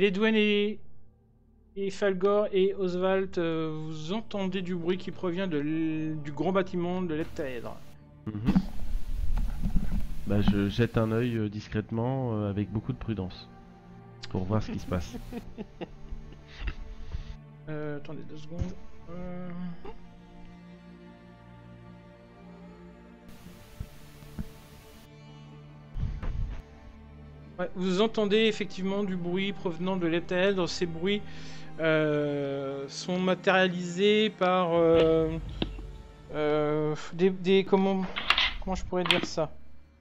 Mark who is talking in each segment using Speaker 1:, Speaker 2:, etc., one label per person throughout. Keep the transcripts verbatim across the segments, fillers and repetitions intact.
Speaker 1: Ledwen et, et Falgor et Oswald, euh, vous entendez du bruit qui provient de l... du grand bâtiment de l'heptaèdre.
Speaker 2: Mm-hmm. Bah, je jette un œil euh, discrètement euh, avec beaucoup de prudence pour voir ce qui se passe.
Speaker 1: Euh, attendez deux secondes. Euh... Ouais, vous entendez effectivement du bruit provenant de l'heptaèdre. Ces bruits euh, sont matérialisés par euh, euh, des, des comment comment je pourrais dire ça.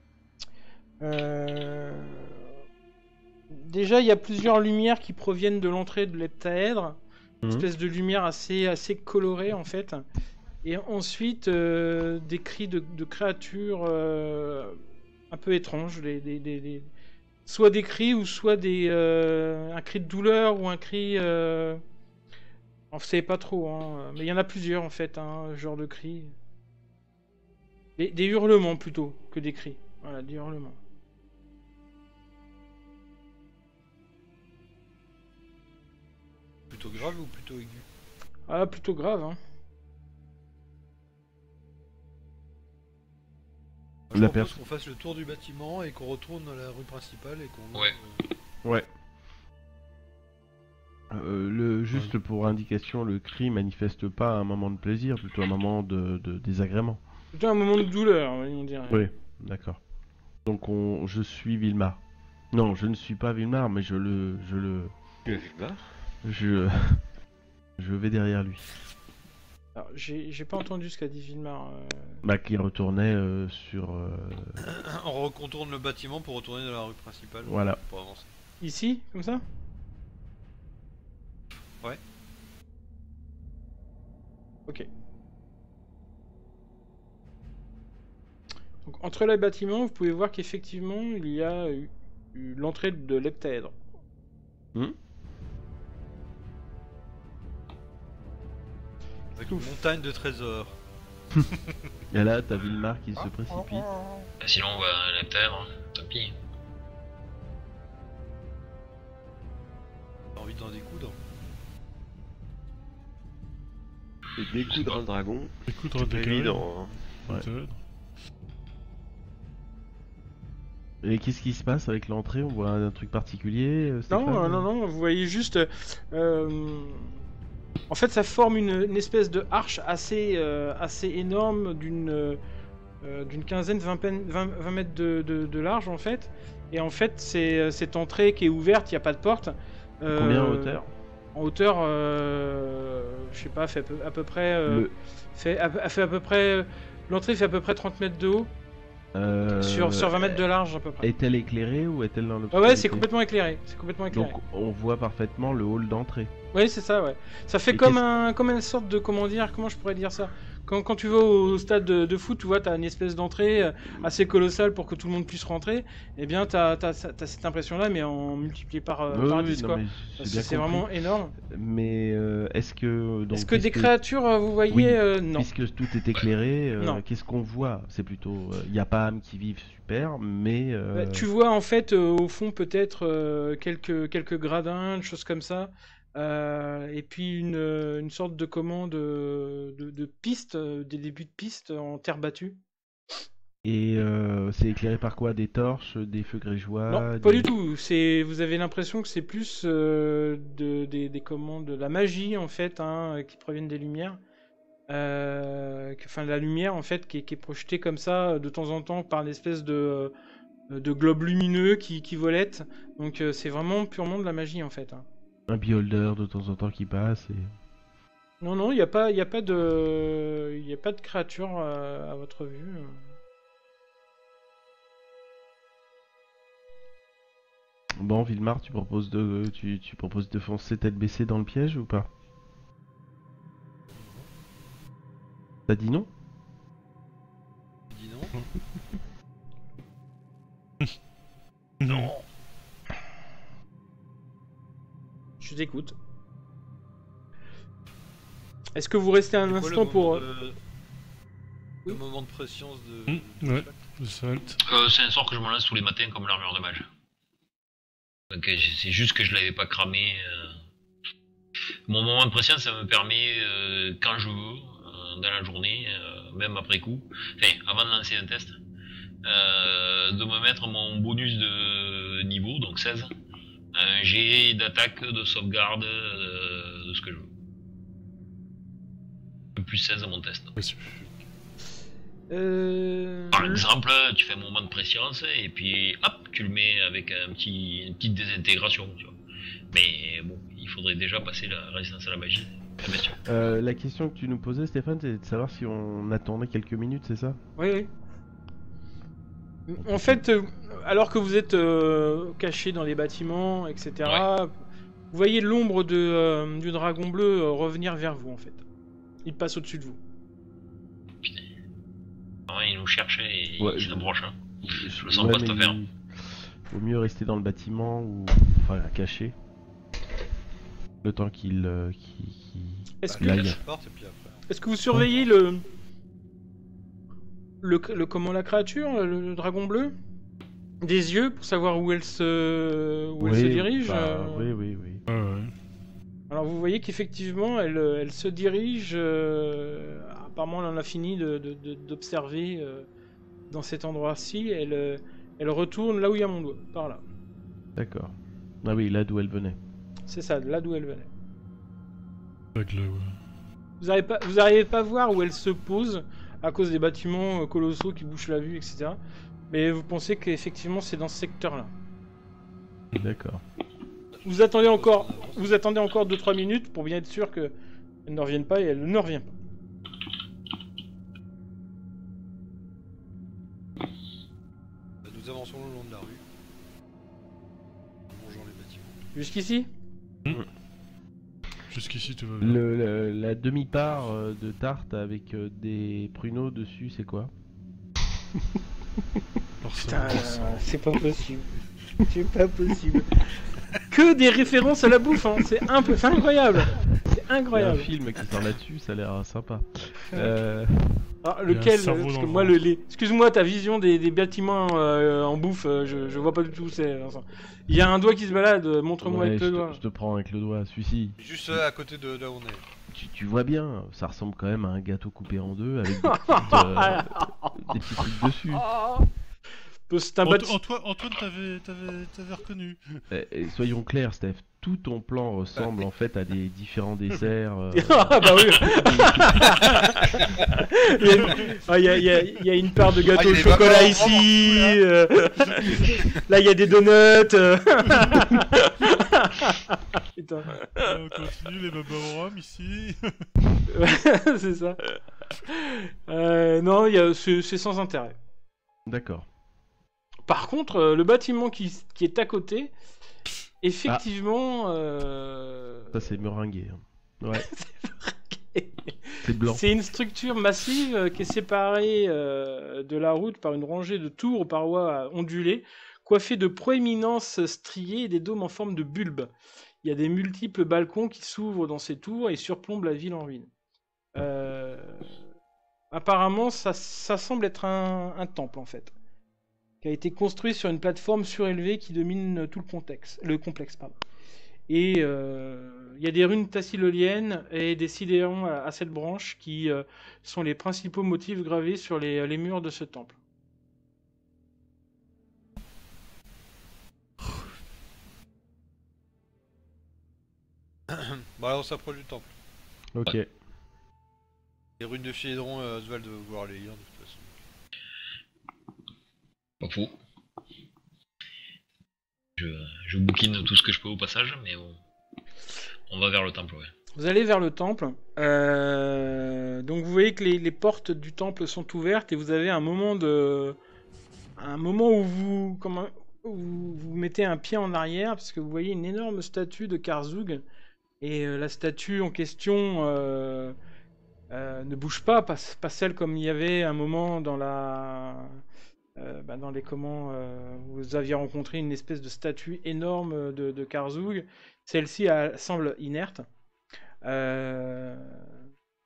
Speaker 1: Euh... Déjà, il y a plusieurs lumières qui proviennent de l'entrée de l'heptaèdre. Une
Speaker 2: Mmh.
Speaker 1: espèce de lumière assez, assez colorée en fait. Et ensuite, euh, des cris de, de créatures euh, un peu étranges. Des, des, des, des... Soit des cris ou soit des, euh, un cri de douleur ou un cri... Euh... On ne sait pas trop, hein. Mais il y en a plusieurs en fait, hein, ce genre de cris. Des, des hurlements plutôt que des cris. Voilà, des hurlements.
Speaker 3: Plutôt grave ou plutôt aigu?
Speaker 1: Ah, plutôt grave, hein.
Speaker 3: Moi, je
Speaker 2: La
Speaker 3: propose
Speaker 2: perso-
Speaker 3: qu'on fasse le tour du bâtiment et qu'on retourne dans la rue principale et qu'on...
Speaker 4: Ouais.
Speaker 3: euh,
Speaker 2: Ouais. Euh, le, juste pour indication, le cri manifeste pas un moment de plaisir, plutôt un moment de, de désagrément.
Speaker 1: Plutôt un moment de douleur, on dirait.
Speaker 2: Oui, d'accord. Donc on, je suis Vilmar. Non, je ne suis pas Vilmar, mais je le, je le,
Speaker 5: Tu as vu là?
Speaker 2: je, je vais derrière lui.
Speaker 1: Alors, j'ai j'ai pas entendu ce qu'a dit Vilmar. Euh...
Speaker 2: Bah, qui retournait euh, sur, euh,
Speaker 3: On recontourne le bâtiment pour retourner dans la rue principale.
Speaker 2: voilà.
Speaker 3: Pour avancer.
Speaker 1: Ici, comme ça?
Speaker 3: Ouais.
Speaker 1: Ok. Donc, entre les bâtiments, vous pouvez voir qu'effectivement, il y a eu, eu l'entrée de l'heptaèdre.
Speaker 2: Hmm.
Speaker 3: Avec une montagne de trésors.
Speaker 2: Et là, t'as Vilmar qui se précipite.
Speaker 4: Bah, sinon, on va à la terre, hein. Tant pis.
Speaker 3: T'as envie d'en découdre?
Speaker 5: Et découdre un dragon.
Speaker 6: Écoute,
Speaker 5: C'est pas évident. Hein.
Speaker 2: Ouais. Et qu'est-ce qui se passe avec l'entrée? On voit un, un truc particulier euh,
Speaker 1: Non,
Speaker 2: Stéphane
Speaker 1: euh, non, non, vous voyez juste... euh, en fait, ça forme une, une espèce de arche assez, euh, assez énorme d'une euh, d'une quinzaine, vingt, vingt, vingt mètres de, de, de large, en fait. Et en fait, c'est cette entrée qui est ouverte, il n'y a pas de porte. Euh,
Speaker 2: Combien en hauteur?
Speaker 1: En hauteur, euh, je sais pas, fait à peu, à peu près... Euh,
Speaker 2: Le-
Speaker 1: fait, à, fait à peu près... L'entrée fait à peu près trente mètres de haut,
Speaker 2: Euh,
Speaker 1: sur, sur vingt mètres de large à peu près.
Speaker 2: Est-elle éclairée ou est-elle dans
Speaker 1: Ah
Speaker 2: l'obscurité?
Speaker 1: ouais, c'est complètement éclairé. C'est complètement éclairé.
Speaker 2: Donc on voit parfaitement le hall d'entrée.
Speaker 1: Oui, c'est ça, ouais. Ça fait
Speaker 2: Et
Speaker 1: comme
Speaker 2: qu'est-ce-
Speaker 1: un, comme une sorte de, comment dire, comment je pourrais dire ça. Quand, quand tu vas au stade de, de foot, tu vois, t'as une espèce d'entrée euh, assez colossale pour que tout le monde puisse rentrer. Eh bien, t'as, t'as, t'as cette impression-là, mais en multiplié par, euh,
Speaker 2: Oui,
Speaker 1: par
Speaker 2: oui,
Speaker 1: dix,
Speaker 2: non,
Speaker 1: quoi.
Speaker 2: mais j'ai
Speaker 1: Parce que
Speaker 2: bien
Speaker 1: c'est
Speaker 2: compris.
Speaker 1: vraiment énorme.
Speaker 2: Mais euh, est-ce que donc,
Speaker 1: Est-ce que des
Speaker 2: puisque-
Speaker 1: créatures, euh, vous voyez,
Speaker 2: Oui,
Speaker 1: euh, non.
Speaker 2: puisque tout est éclairé, euh,
Speaker 1: Non.
Speaker 2: qu'est-ce qu'on voit? C'est plutôt, il y a pas âmes qui vivent super, mais euh,
Speaker 1: Bah, tu vois, en fait, euh, au fond, peut-être euh, quelques, quelques gradins, des choses comme ça. Euh, et puis une, euh, une sorte de commande de, de, de piste, euh, des débuts de piste en terre battue.
Speaker 2: et euh, c'est éclairé par quoi? Des torches, des feux grégeois?
Speaker 1: Non,
Speaker 2: des-
Speaker 1: pas du tout. C'est, vous avez l'impression que c'est plus euh, de, des, des commandes, de la magie en fait, hein, qui proviennent des lumières. Euh, que- Enfin, la lumière en fait qui est, qui est projetée comme ça de temps en temps par l'espèce de, de globe lumineux qui, qui volette. Donc euh, c'est vraiment purement de la magie en fait, hein.
Speaker 2: Un beholder de temps en temps qui passe. Et...
Speaker 1: Non, non, il n'y a pas, il a pas de, il a pas de créature euh, à votre vue.
Speaker 2: Bon, Vilmar, tu proposes de, tu, tu proposes de foncer tête baissée dans le piège ou pas? T'as dit non?
Speaker 3: Tu dis non?
Speaker 6: Non.
Speaker 1: Je t'écoute. Est-ce que vous restez un
Speaker 3: C'est quoi le
Speaker 1: instant pour...
Speaker 3: moment de- Le
Speaker 1: Oui.
Speaker 3: moment de prescience de...
Speaker 6: Mmh,
Speaker 3: de-
Speaker 6: ouais. Le salt.
Speaker 4: Euh, c'est un sort que je me lance tous les matins comme l'armure de mage. Donc euh, c'est juste que je l'avais pas cramé. euh. Mon moment de pression, ça me permet, euh, quand je veux, euh, dans la journée, euh, même après coup, enfin, avant de lancer un test, euh, de me mettre mon bonus de niveau, donc seize, un jet d'attaque, de sauvegarde, euh, de ce que je veux. Plus seize à mon test.
Speaker 6: Oui, c'est-
Speaker 1: Euh...
Speaker 4: Par exemple, tu fais un moment de préscience et puis hop, tu le mets avec un petit, une petite désintégration, tu vois. Mais bon, il faudrait déjà passer la résistance à la magie. Bien sûr.
Speaker 2: Euh, la question que tu nous posais, Stéphane, c'est de savoir si on attendait quelques minutes, c'est ça?
Speaker 1: Oui, oui. En fait, euh, alors que vous êtes euh, caché dans les bâtiments, et cetera, vous voyez l'ombre de, euh, du dragon bleu euh, revenir vers vous, en fait. Il passe au-dessus de vous.
Speaker 4: Ouais, il nous cherchait et
Speaker 2: Ouais,
Speaker 4: il
Speaker 2: je-
Speaker 4: s'approche. Hein.
Speaker 2: Je
Speaker 4: le sens pas, cette
Speaker 2: mais
Speaker 4: affaire.
Speaker 2: il vaut mieux rester dans le bâtiment ou enfin caché. Le temps qu'il euh, qu'il- qu'il-
Speaker 1: Est-ce
Speaker 2: qu'il
Speaker 1: que,
Speaker 2: aille.
Speaker 3: Je parte et puis après.
Speaker 1: est-ce que vous surveillez le, le, le comment la créature, le, le dragon bleu, des yeux pour savoir où elle se, où elle se
Speaker 2: Oui,
Speaker 1: dirige
Speaker 2: bah,
Speaker 1: euh,
Speaker 2: oui, oui, oui.
Speaker 6: Ouais, ouais.
Speaker 1: Alors vous voyez qu'effectivement, elle, euh, elle se dirige. euh, apparemment, elle en a fini de- de- de- d'observer euh, dans cet endroit-ci. Elle, euh, elle retourne là où il y a mon doigt, par là.
Speaker 2: D'accord. Ah oui, là d'où elle venait.
Speaker 1: C'est ça, là d'où elle venait.
Speaker 6: Avec le...
Speaker 1: Vous n'arrivez pas, vous arrivez pas à voir où elle se pose à cause des bâtiments euh, colossaux qui bouchent la vue, et cetera. Mais vous pensez qu'effectivement, c'est dans ce secteur-là.
Speaker 2: D'accord.
Speaker 1: Vous attendez encore, vous attendez encore deux trois minutes pour bien être sûr que elle ne revienne pas et elle ne revient pas.
Speaker 3: Nous avançons le long de la rue. En longeant les bâtiments.
Speaker 1: Jusqu'ici?
Speaker 6: Jusqu'ici, tout va bien.
Speaker 2: Le, le- la demi-part euh, de tarte avec euh, des pruneaux dessus, c'est quoi?
Speaker 6: Forcément, forcément.
Speaker 1: c'est pas possible. C'est pas possible. Que des références à la bouffe, hein. C'est un peu, c'est incroyable. C'est
Speaker 2: Il y a un
Speaker 1: incroyable.
Speaker 2: film qui sort là-dessus, ça a l'air sympa. Euh,
Speaker 1: Alors,
Speaker 6: Il y a un
Speaker 1: lequel?
Speaker 6: cerveau
Speaker 1: Parce
Speaker 6: dans
Speaker 1: que
Speaker 6: le
Speaker 1: moi,
Speaker 6: ventre.
Speaker 1: le, les... excuse-moi, ta vision des, des bâtiments euh, en bouffe, euh, je, je vois pas du tout où c'est. Vincent. Il y a un doigt qui se balade. Montre-moi
Speaker 2: ouais,
Speaker 1: avec
Speaker 2: je,
Speaker 1: le
Speaker 2: te,
Speaker 1: doigt.
Speaker 2: je te prends avec le doigt, celui-ci.
Speaker 3: Juste euh, à côté de là où on est.
Speaker 2: Tu, tu vois bien, ça ressemble quand même à un gâteau coupé en deux avec des, petites, euh, des petits trucs dessus.
Speaker 1: C'est un
Speaker 6: Ant-
Speaker 1: bâtiment.
Speaker 6: Antoine, Antoine t'avais, t'avais, t'avais reconnu.
Speaker 2: Et, et soyons clairs, Steph, tout ton plan ressemble en fait à des différents desserts. euh,
Speaker 1: Ah bah oui. il, y a, une- ah, il, y a, il y a- il y a une part de gâteau
Speaker 3: Ah, il
Speaker 1: au
Speaker 3: y a des
Speaker 1: chocolat
Speaker 3: vapeurs,
Speaker 1: ici. euh, Là, il y a des donuts. euh. Putain.
Speaker 6: On continue les babas au rhum ici.
Speaker 1: Ouais, c'est ça. Euh, non, il y a- c'est c'est sans intérêt.
Speaker 2: D'accord.
Speaker 1: Par contre, euh, le bâtiment qui, qui est à côté, effectivement, euh,
Speaker 2: Ça c'est meringué. hein. Ouais. C'est blanc.
Speaker 1: c'est une structure massive euh, qui est séparée euh, de la route par une rangée de tours aux parois ondulées, coiffées de proéminences striées et des dômes en forme de bulbe. Il y a des multiples balcons qui s'ouvrent dans ces tours et surplombent la ville en ruine. Euh, Apparemment, ça, ça semble être un, un temple en fait, qui a été construit sur une plateforme surélevée qui domine tout le, contexte, le complexe. Pardon. Et euh, il y a des runes tassyloliennes et des sidérons à, à cette branche qui euh, sont les principaux motifs gravés sur les, les murs de ce temple.
Speaker 3: Bon, alors on s'approche du temple.
Speaker 2: Ok.
Speaker 3: Les runes de Philédron, euh, Oswald va vouloir les lire de toute façon.
Speaker 4: Pas faux. Je, je bouquine tout ce que je peux au passage, mais on, on va vers le temple, ouais.
Speaker 1: Vous allez vers le temple. Euh, donc vous voyez que les, les portes du temple sont ouvertes et vous avez un moment de, un moment où vous, comment, où vous mettez un pied en arrière parce que vous voyez une énorme statue de Karzug et euh, la statue en question euh, euh, ne bouge pas, pas, pas celle comme il y avait un moment dans la, euh, bah dans les comment euh, vous aviez rencontré une espèce de statue énorme de, de Karzug. Celle-ci elle, semble inerte. Euh...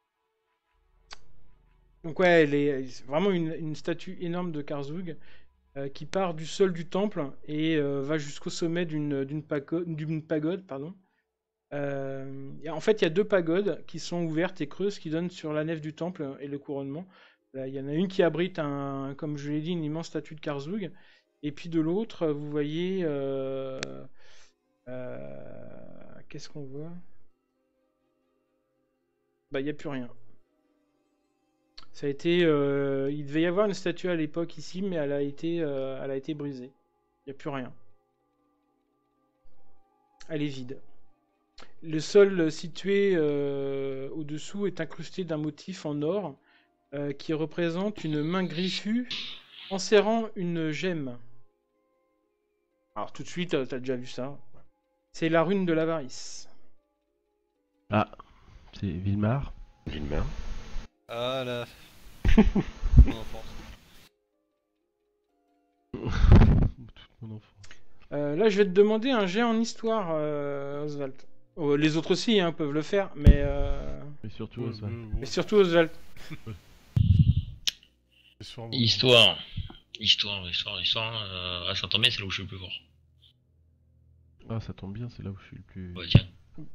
Speaker 1: Donc ouais, elle est c'est vraiment une, une statue énorme de Karzug. euh, qui part du sol du temple et euh, va jusqu'au sommet d'une d'une pago- d'une pagode. Pardon. Euh, et en fait, il y a deux pagodes qui sont ouvertes et creuses qui donnent sur la nef du temple et le couronnement. Là, il y en a une qui abrite, un, comme je l'ai dit, une immense statue de Karzug. Et puis de l'autre, vous voyez... euh, euh, Qu'est-ce qu'on voit? Bah, il n'y a plus rien. Ça a été, euh, il devait y avoir une statue à l'époque ici, mais elle a été, euh, elle a été brisée. Il n'y a plus rien. Elle est vide. Le sol situé euh, au-dessous est incrusté d'un motif en or euh, qui représente une main griffue enserrant une gemme. Alors tout de suite, euh, t'as déjà vu ça. C'est la rune de l'avarice.
Speaker 2: Ah, c'est Vilmar.
Speaker 5: Villemar.
Speaker 3: Ah là. Mon enfance.
Speaker 2: Toute mon enfance.
Speaker 1: Euh, là, je vais te demander un jet en histoire, euh, Oswald. Oh, les autres aussi hein, peuvent le faire, mais, euh...
Speaker 2: Mais surtout,
Speaker 6: Ouais,
Speaker 2: Oswald.
Speaker 6: mais bon,
Speaker 1: mais surtout Oswald.
Speaker 6: c'est sûrement-
Speaker 4: Histoire. Histoire, histoire, histoire. Euh, à Saint-Thomé, c'est là où je suis le plus fort.
Speaker 2: Ah, ça tombe bien, c'est là où je suis le plus.
Speaker 4: Ouais, tiens.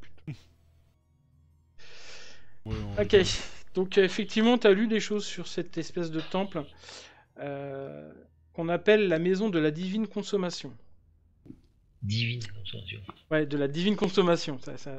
Speaker 6: Ouais, on-
Speaker 1: Ok, donc euh, effectivement, tu as lu des choses sur cette espèce de temple euh, qu'on appelle la maison de la divine consommation.
Speaker 4: Divine consommation.
Speaker 1: Ouais, de la divine consommation. Ça, ça...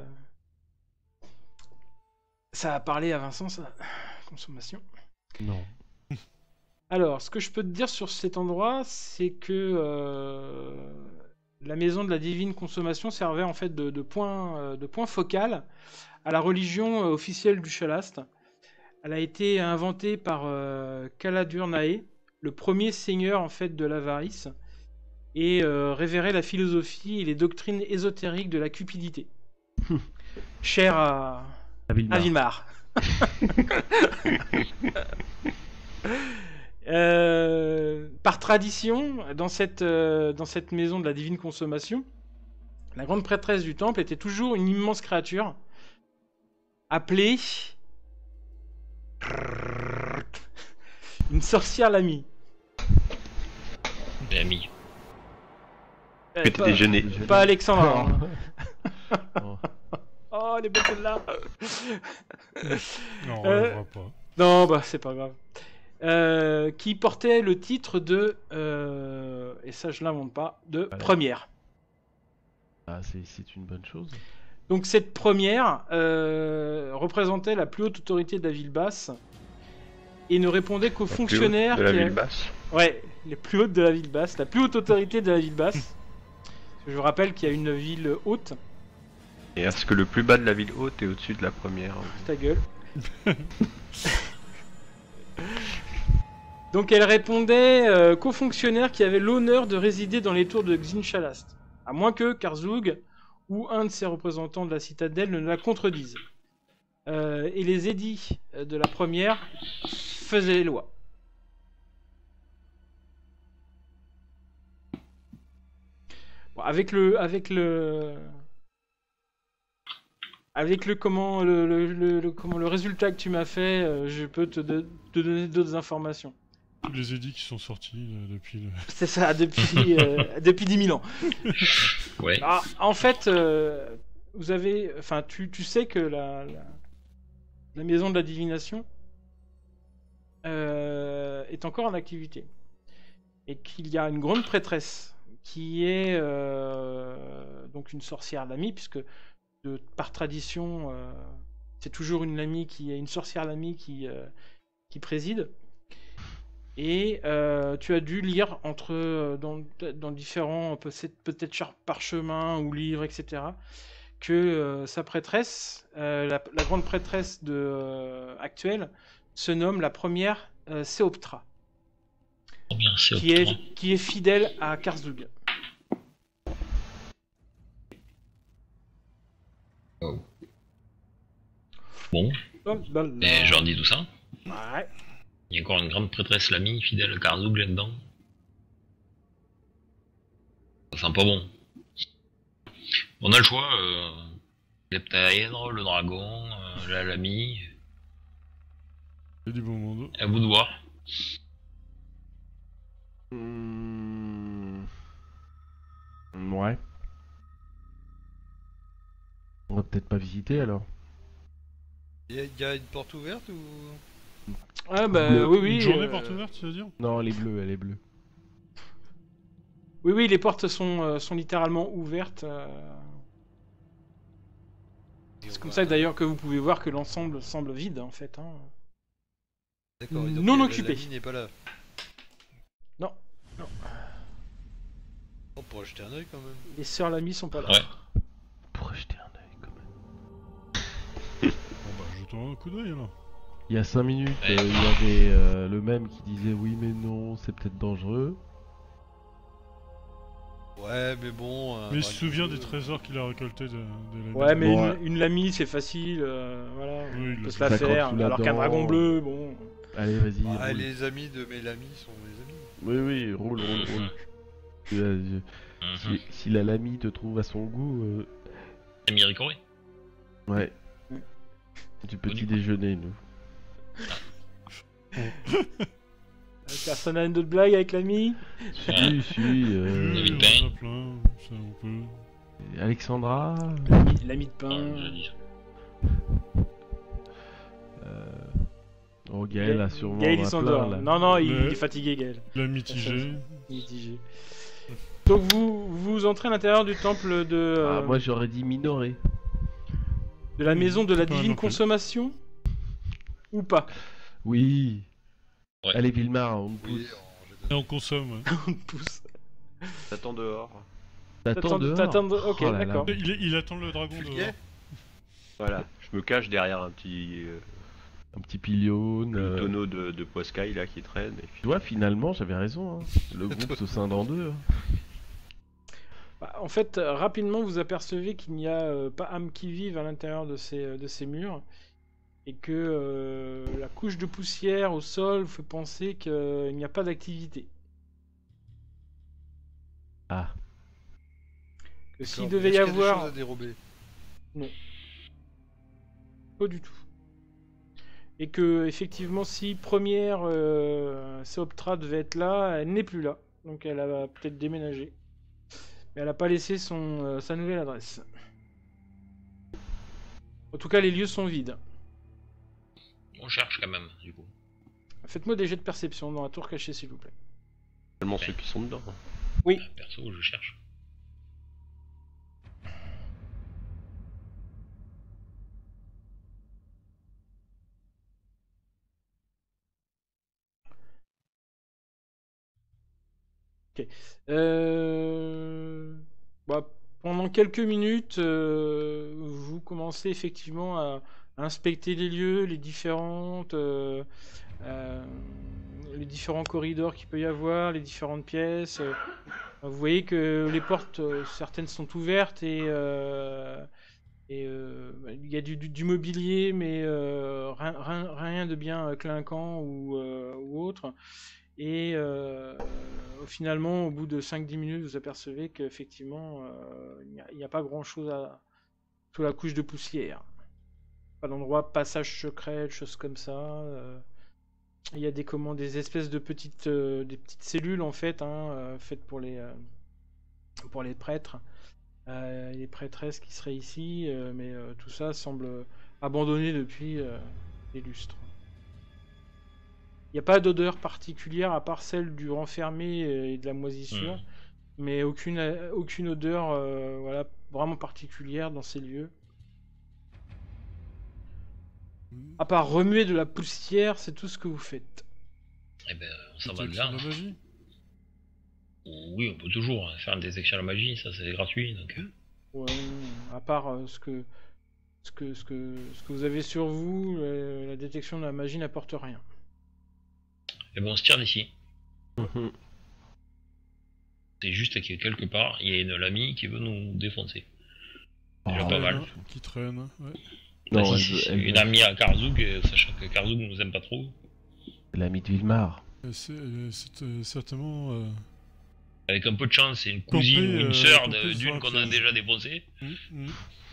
Speaker 1: ça a parlé à Vincent, ça. Consommation.
Speaker 2: Non.
Speaker 1: Alors, ce que je peux te dire sur cet endroit, c'est que euh, la maison de la divine consommation servait en fait de, de point, euh, de point focal à la religion euh, officielle du Chalast. Elle a été inventée par euh, Caladurnae, le premier seigneur en fait de l'avarice, et euh, révérait la philosophie et les doctrines ésotériques de la cupidité. Cher à,
Speaker 2: À Vilmar.
Speaker 1: à Vilmar. Euh, par tradition, dans cette, euh, dans cette maison de la divine consommation, la grande prêtresse du temple était toujours une immense créature appelée une sorcière Lamy.
Speaker 4: J'ai mis.
Speaker 1: Euh,
Speaker 5: Petit
Speaker 1: pas,
Speaker 5: déjeuner.
Speaker 1: pas Alexandra. hein.
Speaker 2: Oh.
Speaker 1: Oh, les bêtes là.
Speaker 6: Non, on
Speaker 1: Euh,
Speaker 6: relèvera pas.
Speaker 1: Non, bah c'est pas grave. Euh, qui portait le titre de, euh, et ça je l'invente pas, de
Speaker 2: Voilà.
Speaker 1: première.
Speaker 2: Ah, c'est c'est une bonne chose.
Speaker 1: Donc cette première euh, représentait la plus haute autorité de la ville basse et ne répondait qu'aux
Speaker 5: Plus haut
Speaker 1: fonctionnaires.
Speaker 5: de la
Speaker 1: qui
Speaker 5: ville
Speaker 1: avaient-
Speaker 5: basse.
Speaker 1: Ouais, les plus hautes de la ville basse, la plus haute autorité de la ville basse. Parce que je vous rappelle qu'il y a une ville haute.
Speaker 5: Et est-ce que le plus bas de la ville haute est au-dessus de la première?
Speaker 1: Ta gueule. Donc elle répondait euh, qu'aux fonctionnaires qui avaient l'honneur de résider dans les tours de Xinchalas, à moins que Karzug ou un de ses représentants de la citadelle ne la contredisent. Euh, et les édits de la première faisaient les lois. Bon, avec le, avec le, avec le comment, le, le, le- le- comment le résultat que tu m'as fait, euh, je peux te, de- te donner d'autres informations.
Speaker 6: Tous les édits qui sont sortis euh, depuis le...
Speaker 1: C'est ça, depuis, euh, depuis dix mille ans.
Speaker 4: Ouais.
Speaker 1: Ah, en fait, euh, vous avez, enfin, tu, tu sais que la, la, la maison de la divination euh, est encore en activité et qu'il y a une grande prêtresse qui est euh, donc une sorcière Lamy, puisque de, par tradition, euh, c'est toujours une Lamy qui est une sorcière Lamy qui euh, qui préside. Et euh, tu as dû lire entre euh, dans, dans différents peut-être peut-être char- parchemins ou livres, et cetera, que euh, sa prêtresse, euh, la, la grande prêtresse de, euh, actuelle, se nomme la première euh, Séoptra,
Speaker 4: Trop bien, c'est
Speaker 1: qui
Speaker 4: Octobre.
Speaker 1: est, qui est fidèle à Karzug.
Speaker 4: Bon,
Speaker 1: Hop, bah, là.
Speaker 4: et je leur dis tout ça.
Speaker 1: Ouais.
Speaker 4: Il y a encore une grande prêtresse Lamy, fidèle à Karzug là-dedans. Ça sent pas bon. On a le choix, euh, l'heptaèdre, le dragon, euh, la Lamy,
Speaker 6: Il y a du bon monde.
Speaker 4: à vous de voir.
Speaker 2: Hmm. Ouais. On va peut-être pas visiter alors.
Speaker 3: Il y, a- y a une porte ouverte ou...
Speaker 1: Ah bah
Speaker 2: Bleu.
Speaker 1: oui, oui.
Speaker 6: Une journée
Speaker 1: euh,
Speaker 6: porte ouverte, tu veux dire?
Speaker 2: Non, elle est bleue, elle est bleue.
Speaker 1: Oui, oui, les portes sont, euh, sont littéralement ouvertes. euh, C'est comme ça d'ailleurs que vous pouvez voir que l'ensemble semble vide en fait. Hein.
Speaker 3: D'accord, et donc
Speaker 1: non
Speaker 3: la-
Speaker 1: occupé.
Speaker 3: La mine n'est pas là.
Speaker 1: Non,
Speaker 3: On pourrait jeter un œil quand même.
Speaker 1: les sœurs Lamy sont pas là.
Speaker 4: Ouais.
Speaker 2: Pour jeter un œil quand même.
Speaker 6: Bon bah, jetons un coup d'œil alors.
Speaker 2: Il y a cinq minutes,
Speaker 4: Ouais.
Speaker 2: euh, il y avait euh, le même qui disait oui mais non, c'est peut-être dangereux.
Speaker 3: Ouais, mais bon... un
Speaker 6: Mais il se
Speaker 3: bras de
Speaker 6: souvient
Speaker 3: feu,
Speaker 6: des trésors qu'il a récoltés de, de la
Speaker 1: Ouais,
Speaker 6: mine.
Speaker 1: mais
Speaker 2: Bon,
Speaker 1: une, une Lamy c'est facile, euh, voilà,
Speaker 6: Oui, il
Speaker 1: on peut
Speaker 6: l'a
Speaker 1: se
Speaker 6: fait.
Speaker 1: la
Speaker 2: Ça croque
Speaker 1: faire.
Speaker 2: sous la
Speaker 1: Alors qu'un
Speaker 2: dent.
Speaker 1: dragon bleu, bon.
Speaker 2: Allez, vas-y.
Speaker 3: Ah,
Speaker 2: roule.
Speaker 3: les amis de mes amis sont mes amis.
Speaker 2: Oui, oui, roule, roule, roule. Euh, je-
Speaker 4: Mhm.
Speaker 2: si, si la Lamy te trouve à son goût, euh,
Speaker 4: Ami Ricoré.
Speaker 2: ouais.
Speaker 1: Mm.
Speaker 2: Du petit
Speaker 4: Connu.
Speaker 2: déjeuner, nous.
Speaker 1: Personne n'a une autre blague avec Lamy.
Speaker 2: Si, si. euh,
Speaker 4: David
Speaker 6: Oui,
Speaker 4: Payne.
Speaker 6: on en a plein, ça on peut.
Speaker 2: Alexandra.
Speaker 1: Lamy, Lamy de
Speaker 4: Ah,
Speaker 1: pain.
Speaker 4: j'ai dit ça.
Speaker 2: Euh... Oh, Gaël a sûrement.
Speaker 1: Gaël il
Speaker 2: un
Speaker 1: s'endort.
Speaker 2: plein, là.
Speaker 1: Non, non, il,
Speaker 6: Le-
Speaker 1: il est fatigué Gaël.
Speaker 6: La mitigée.
Speaker 1: Mitigé. Donc vous, vous entrez à l'intérieur du temple de,
Speaker 2: Ah,
Speaker 1: euh,
Speaker 2: moi j'aurais dit minoré.
Speaker 1: de la maison de la
Speaker 6: Pas
Speaker 1: divine
Speaker 6: non plus.
Speaker 1: consommation. Ou pas.
Speaker 2: Oui.
Speaker 4: Ouais.
Speaker 2: Allez, Vilmar, on te
Speaker 3: Oui,
Speaker 2: pousse.
Speaker 3: on jette
Speaker 6: Et on consomme, ouais.
Speaker 1: On te pousse.
Speaker 5: T'attends dehors.
Speaker 2: T'attends
Speaker 1: T'attends-
Speaker 2: dehors.
Speaker 1: t'attends de- ok,
Speaker 2: Oh là là.
Speaker 1: d'accord.
Speaker 6: Il, il attend le dragon
Speaker 3: Tu le
Speaker 6: dehors.
Speaker 3: guet
Speaker 5: Voilà, je me cache derrière un petit euh,
Speaker 2: Un petit pilion.
Speaker 5: le
Speaker 2: euh,
Speaker 5: tonneau de, de Poiscaille là qui traîne. Et puis...
Speaker 2: Tu vois, finalement, j'avais raison. Hein. Le groupe se scinde en deux. hein.
Speaker 1: Bah, en fait, euh, rapidement, vous apercevez qu'il n'y a euh, pas âme qui vive à l'intérieur de ces, euh, de ces murs. Et que euh, la couche de poussière au sol vous fait penser qu'il n'y a pas d'activité.
Speaker 2: Ah.
Speaker 1: Que s'il
Speaker 3: D'accord.
Speaker 1: devait y
Speaker 3: Est-ce qu'il a des
Speaker 1: avoir...
Speaker 3: choses à dérober.
Speaker 1: Pas du tout. Et que, effectivement, si première euh, Seoptra devait être là, elle n'est plus là. Donc elle a peut-être déménagé. Mais elle n'a pas laissé son, euh, sa nouvelle adresse. En tout cas, les lieux sont vides.
Speaker 4: On cherche quand même, du coup.
Speaker 1: Faites-moi des jets de perception dans la tour cachée, s'il vous plaît.
Speaker 5: Seulement ceux qui sont dedans.
Speaker 1: Oui.
Speaker 4: Ah, perso, je cherche.
Speaker 1: Euh... bah, pendant quelques minutes, euh, vous commencez effectivement à, à inspecter les lieux, les différentes, euh, euh, les différents corridors qu'il peut y avoir, les différentes pièces. Euh, vous voyez que les portes, euh, certaines sont ouvertes et, euh, et euh, il y a du, du- du mobilier, mais euh, rien, rien- rien de bien euh, clinquant ou, euh, ou autre. Et euh, finalement, au bout de cinq dix minutes, vous apercevez qu'effectivement, euh, il n'y a, il n'y a pas grand-chose à... sous la couche de poussière. Pas d'endroit, passage secret, choses comme ça. euh. Il y a des, comment, des espèces de petites, euh, des petites cellules, en fait, hein, euh, faites pour les, euh, pour les prêtres. Euh, les prêtresses qui seraient ici, euh, mais euh, tout ça semble abandonné depuis euh, des lustres. Il n'y a pas d'odeur particulière à part celle du renfermé et de la moisissure,
Speaker 4: Hmm.
Speaker 1: mais aucune, euh, aucune odeur euh, voilà, vraiment particulière dans ces lieux. À part remuer de la poussière, c'est tout ce que vous faites.
Speaker 4: Eh ben, on s'en va de
Speaker 6: Détection
Speaker 4: là.
Speaker 6: de la magie.
Speaker 4: Oui, on peut toujours hein, faire une détection de la magie, ça c'est gratuit. Donc... euh.
Speaker 1: Ouais, à part euh, ce, que, ce, que, ce, que, ce que vous avez sur vous, euh, la détection de la magie n'apporte rien.
Speaker 4: Et bon, on se tire d'ici.
Speaker 2: Mhm.
Speaker 4: C'est juste qu'il y a quelque part, il y a une Lamy qui veut nous défoncer. Déjà
Speaker 2: Oh,
Speaker 4: pas
Speaker 6: Ouais,
Speaker 4: mal.
Speaker 6: hein, Qui traîne, ouais.
Speaker 2: Non,
Speaker 4: Bah, si,
Speaker 2: elle
Speaker 4: si,
Speaker 2: veut-
Speaker 4: si,
Speaker 2: elle
Speaker 4: une
Speaker 2: veut-
Speaker 4: amie à Karzoug, euh, sachant que Karzoug nous aime pas trop.
Speaker 2: l'ami de Vilmar.
Speaker 6: Euh, C'est euh, c'est, euh, certainement... euh,
Speaker 4: Avec un peu de chance, c'est une cousine
Speaker 6: Campé,
Speaker 4: ou une
Speaker 6: euh,
Speaker 4: sœur
Speaker 6: campé
Speaker 4: de-
Speaker 6: sur
Speaker 4: d'une
Speaker 6: un
Speaker 4: qu'on a
Speaker 6: piège.
Speaker 4: déjà défoncée.
Speaker 6: hum, hum.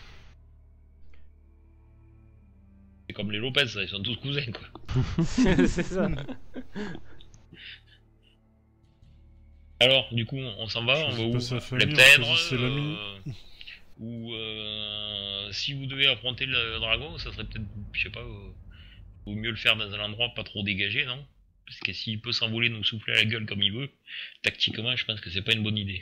Speaker 4: C'est comme les Lopez, ça, ils sont tous cousins quoi.
Speaker 1: C'est ça.
Speaker 4: Alors, du coup, on s'en va, on
Speaker 6: Choisis
Speaker 4: va où
Speaker 6: pas sa famille, on
Speaker 4: Leptèdre,
Speaker 6: choisissait l'ami.
Speaker 4: euh, ou euh, si vous devez affronter le dragon, ça serait peut-être, je sais pas, euh, vaut mieux le faire dans un endroit pas trop dégagé, non? Parce que s'il peut s'envoler, nous souffler à la gueule comme il veut, tactiquement, je pense que c'est pas une bonne idée.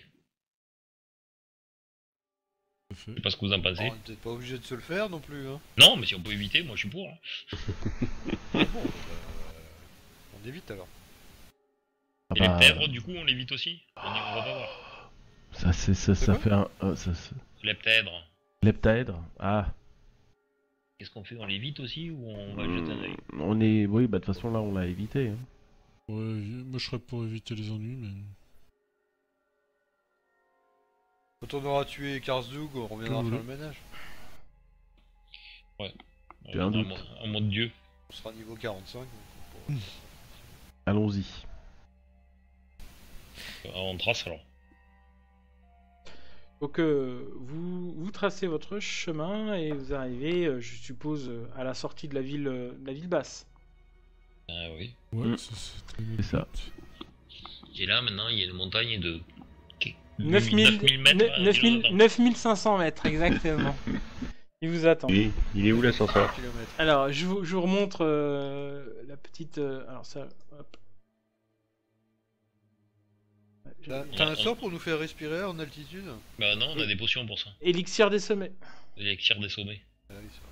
Speaker 6: Tout à fait.
Speaker 4: Je sais pas ce que vous en pensez.
Speaker 3: On est peut-être pas obligé de se le faire non plus. Hein.
Speaker 4: Non, mais si on peut éviter, moi je suis pour. Hein.
Speaker 3: Bon, bah, euh, on évite alors.
Speaker 2: Ah
Speaker 4: Et les
Speaker 2: bah,
Speaker 4: Leptèdres, du coup, on l'évite aussi. On, y- on va pas voir.
Speaker 2: ça, c'est, ça,
Speaker 3: C'est
Speaker 2: ça
Speaker 3: quoi
Speaker 2: fait un. un- ça, c'est-
Speaker 4: Leptèdres,
Speaker 2: Leptaèdre. Ah.
Speaker 4: qu'est-ce qu'on fait? On l'évite aussi ou on va jeter un œil?
Speaker 2: Hmm, On est. Oui, bah de toute façon, là, on l'a évité. Hein.
Speaker 6: Ouais, moi je serais pour éviter les ennuis, mais.
Speaker 3: Quand on aura tué Karsdug, on reviendra
Speaker 6: Comme
Speaker 3: faire
Speaker 6: vous
Speaker 3: le ménage.
Speaker 2: J'ai un
Speaker 4: En
Speaker 2: doute.
Speaker 4: mode- En mode dieu.
Speaker 3: On sera niveau quarante-cinq. donc on pourra-
Speaker 2: Allons-y.
Speaker 4: Euh, On trace alors.
Speaker 1: Donc euh, vous, vous tracez votre chemin et vous arrivez, euh, je suppose, euh, à la sortie de la ville, euh, de la ville basse.
Speaker 4: Ah oui.
Speaker 6: Ouais,
Speaker 2: Mm.
Speaker 6: c'est c'était notre
Speaker 2: C'est ça.
Speaker 6: but.
Speaker 4: Et là, maintenant, il y a une montagne de
Speaker 1: neuf mille
Speaker 4: mètres.
Speaker 1: ne-
Speaker 4: à
Speaker 1: neuf mille
Speaker 4: kilomètres.
Speaker 1: neuf mille cinq cents mètres, exactement. Il vous attend.
Speaker 5: Il est, il est où l'ascenseur?
Speaker 3: kilomètres.
Speaker 1: Alors, je vous, je vous remontre euh, la petite... euh, alors ça... Hop. Ouais, je-
Speaker 3: T'as
Speaker 4: On
Speaker 3: t'as
Speaker 4: a-
Speaker 3: un sort pour nous faire respirer en altitude?
Speaker 4: Bah non, on a des potions pour ça.
Speaker 1: Élixir des sommets.
Speaker 4: L'élixir des sommets.
Speaker 3: Ah oui, ça.